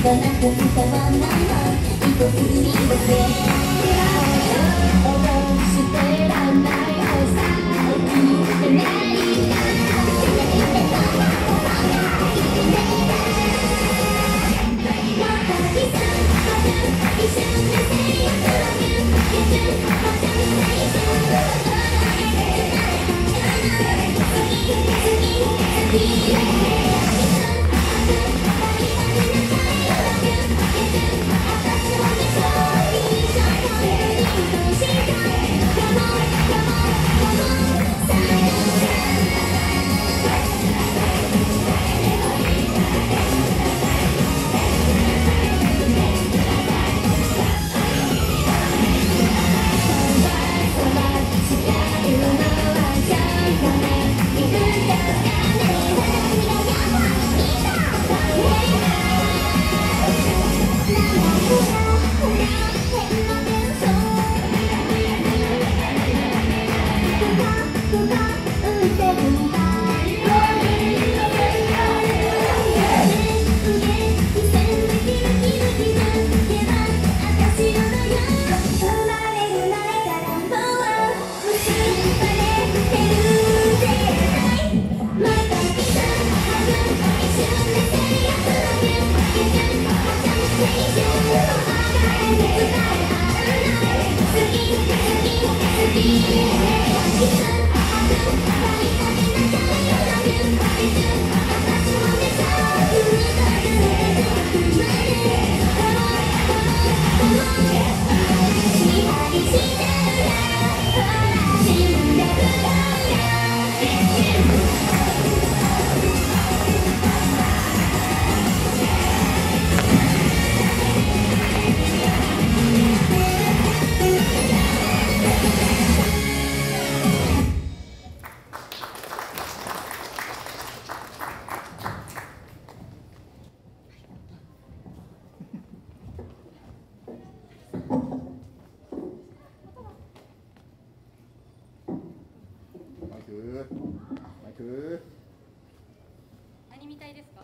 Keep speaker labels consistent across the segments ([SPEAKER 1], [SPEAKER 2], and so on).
[SPEAKER 1] 何みたいですか？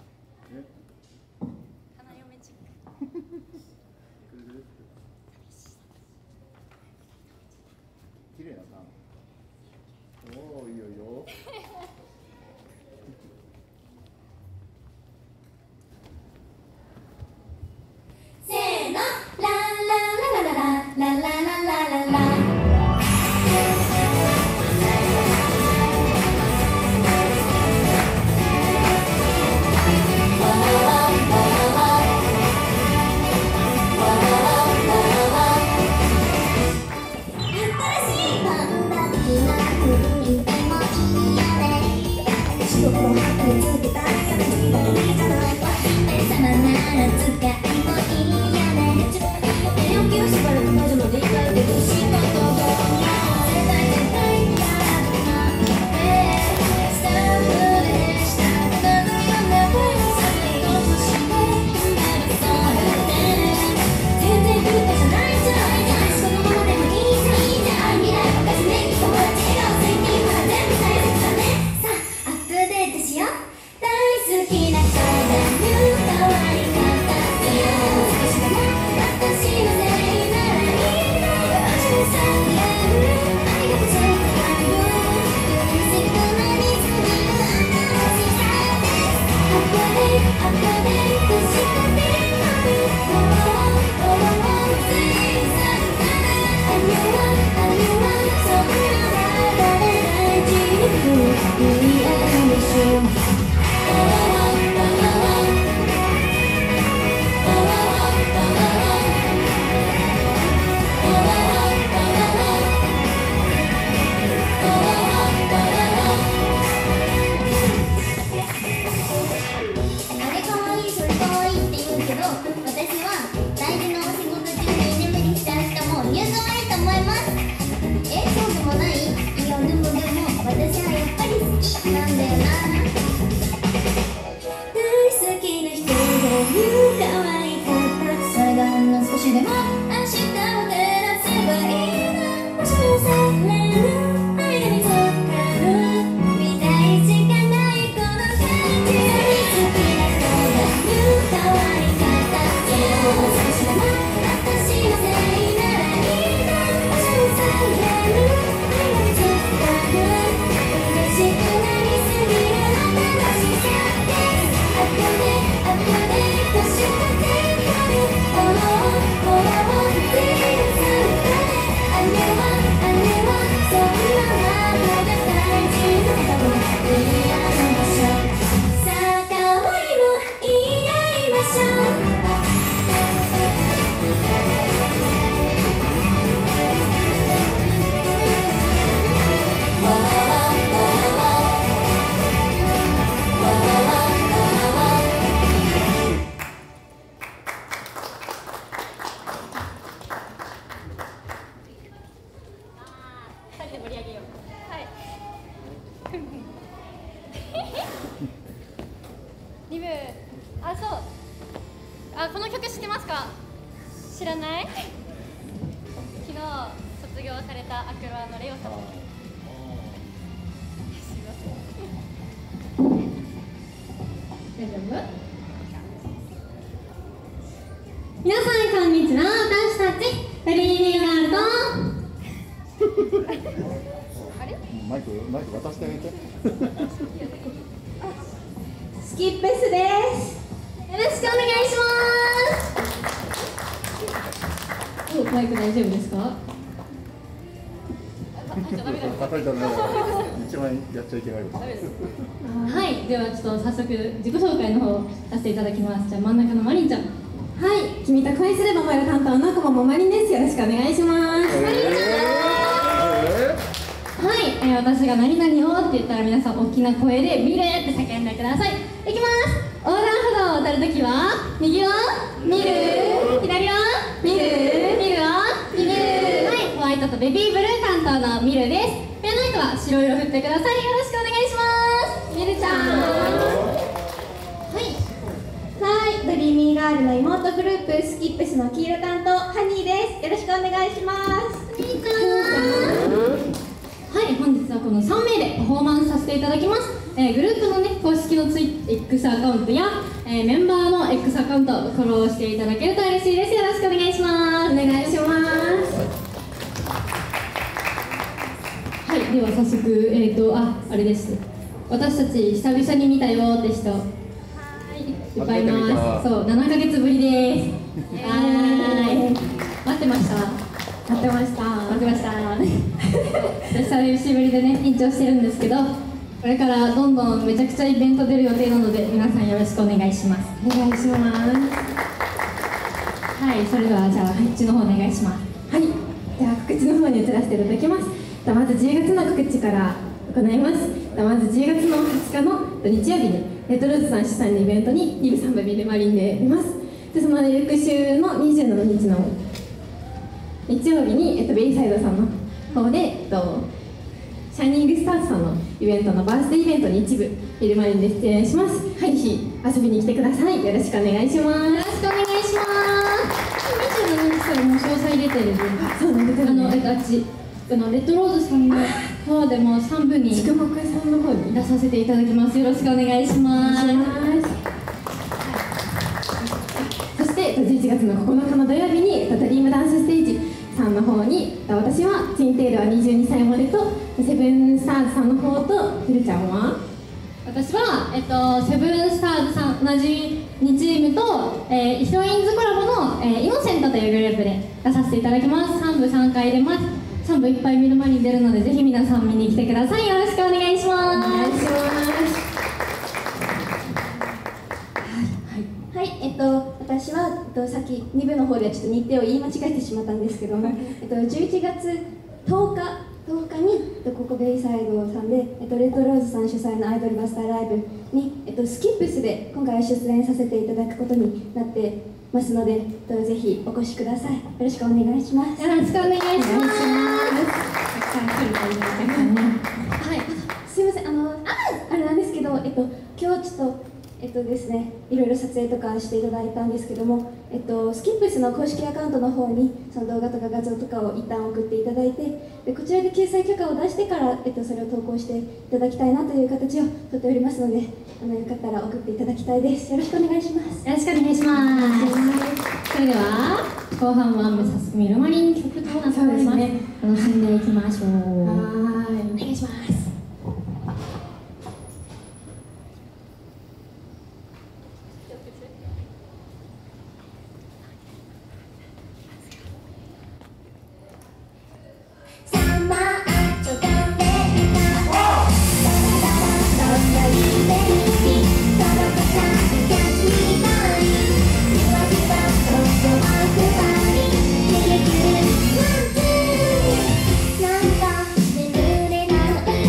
[SPEAKER 1] 花嫁チック。
[SPEAKER 2] 綺麗なターン。おお、いいよいいよ。
[SPEAKER 3] せーの、ララララララララララララ。
[SPEAKER 1] 知らない？昨日卒業されたアクロアのレオさん。
[SPEAKER 4] 大丈夫？皆さんこんにちは。私たちフリーニーガールと
[SPEAKER 2] マイク渡してあげて。
[SPEAKER 4] スキップスです。よろしくお願いします。マイク大丈夫ですか？
[SPEAKER 2] 叩いたら一番やっちゃいけないこと。
[SPEAKER 4] はい、ではちょっと早速自己紹介の方させていただきます。じゃあ真ん中のマリンちゃん。はい、君と恋すれば燃える担当のコモモマリンです。よろしくお願いします。マリンちゃん。はい、私が何々をって言ったら皆さん大きな声で見るって叫んでください。いきます。横断歩道を渡るときは右は見る、左は見る、見るは見る。はい、ホワイトとベビーブルー担当のミルです。ペンライトは白色振ってください。よろしくお願いします。ミルちゃん。
[SPEAKER 3] はい、ドリーミーガールの妹グループスキップスの黄色担当ハニーです。よろしくお願いします。
[SPEAKER 4] ハニーちゃん。はい、本日はこの3名でパフォーマンスさせていただきます。グループのね公式のX アカウントや、メンバーの X アカウントをフォローしていただけると嬉しいです。よろしくお願いします。お願いします。はい、では早速あれです。私たち久々に見たよって人。いっぱいいます。そう、7ヶ月ぶりです。待ってました。待ってました。待ってました。久しぶりでね、緊張してるんですけど、これからどんどんめちゃくちゃイベント出る予定なので、皆さんよろしくお願いします。お願いします。はい、それではじゃあ告知の方お願いします。はい、じゃあ告知の方に移らせていただきます。まず10月の告知から行います。まず10月の20日の日曜日にレトローズさん主催のイベントにリブサンバビルマリンで出ます。でその翌週の27日の日曜日に、ベイサイドさんの方で、シャイニングスターズさんのイベントのバースデーイベントに一部ビルマリンで出演します。ぜひ遊びに来てください。よろしくお願いします。よろしくお願いします。27日からもう詳細出てるんで、そうなんですね。レトローズさんの方でも3部に宿木さんの方に出させていただきます。よろしくお願いします。そして11月の9日の土曜日にドリームダンスステージさんの方に、私はツインテールは22歳までとセブンスターズさんの方と、ひるちゃんは私は、セブンスターズさん同じ2チームと、ヒロインズコラボの、イノセントというグループで出させていただきます。3部3回出ます。3部いっぱい見る前に出るので、ぜひ皆さん見に来てください。よろしくお願いします。お願いします。
[SPEAKER 3] はい、私は、さっき2部の方でちょっと日程を言い間違えてしまったんですけども、11月10日に、ここベイサイドさんで、レッドローズさん主催のアイドルバスターライブに、スキップスで今回は出演させていただくことになってますので、ぜひお越しください。よろしくお願いします。
[SPEAKER 4] よろしくお願いします。たくさん来るといいですね。
[SPEAKER 3] はい、すいません、あれなんですけど、今日ちょっとですね、いろいろ撮影とかしていただいたんですけども、スキップスの公式アカウントの方にその動画とか画像とかを一旦送っていただいて、でこちらで掲載許可を出してから、それを投稿していただきたいなという形をとっておりますので、よかったら送っていただきたいです。よろしくお願いします。
[SPEAKER 4] よろしくお願いします。それでは後半は目指すミルマリン曲となっております。楽しんでいきましょう。お願いします。
[SPEAKER 3] なんか眠れない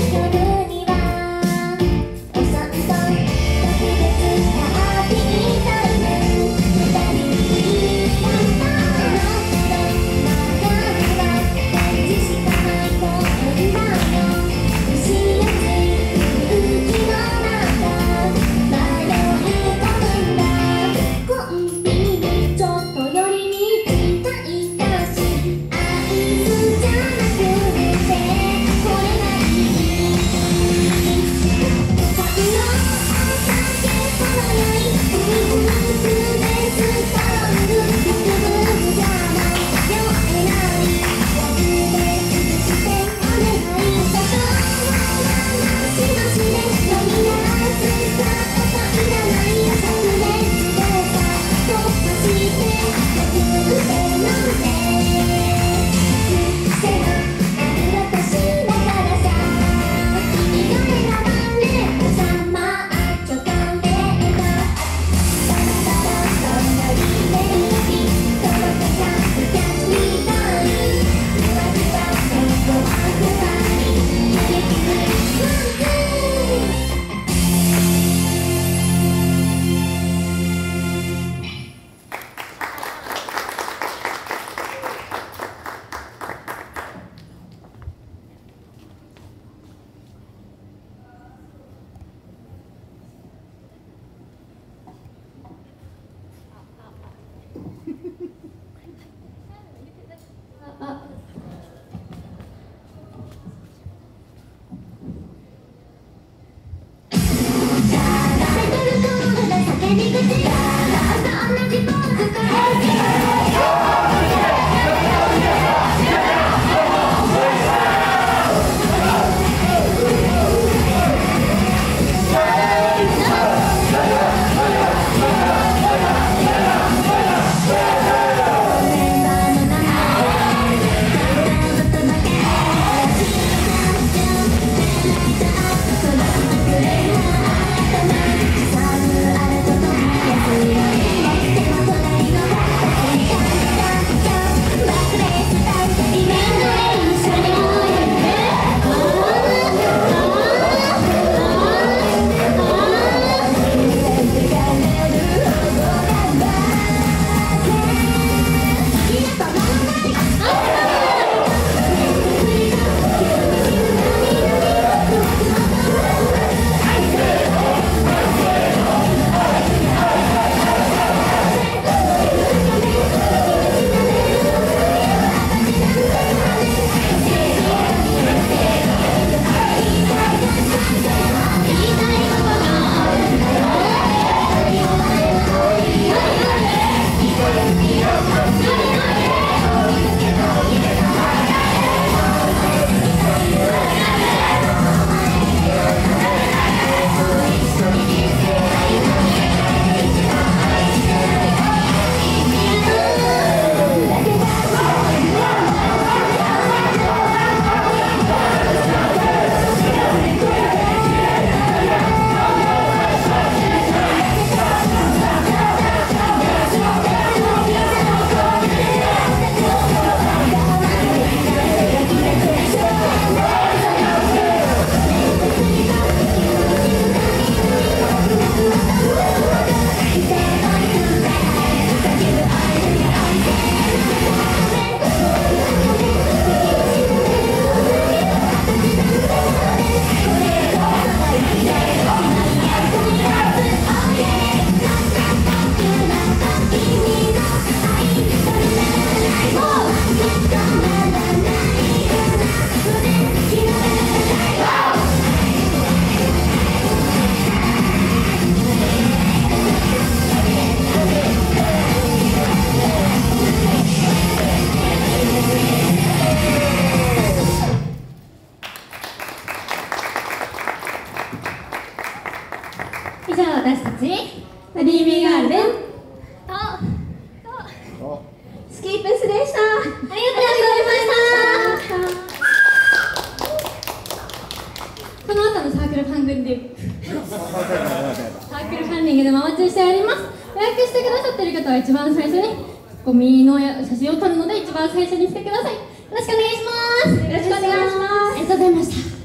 [SPEAKER 1] の後のサークルファングでサークルファンディングでもお待ちしております。予約してくださっている方は一番最初にゴミの写真を撮るので一番最初にしてください。よろしくお願いします。
[SPEAKER 3] よろしくお願いします。
[SPEAKER 1] ありがとうございました。